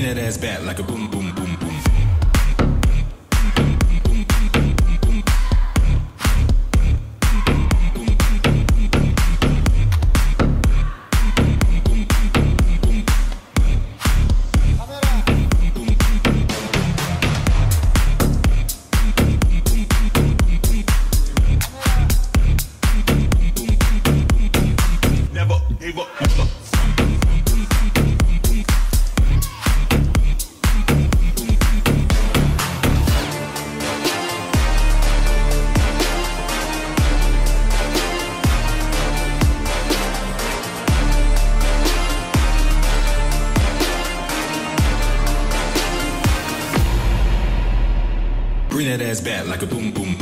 that ass back like a boom, boom, boom, boom. Bring that ass back like a boom, boom.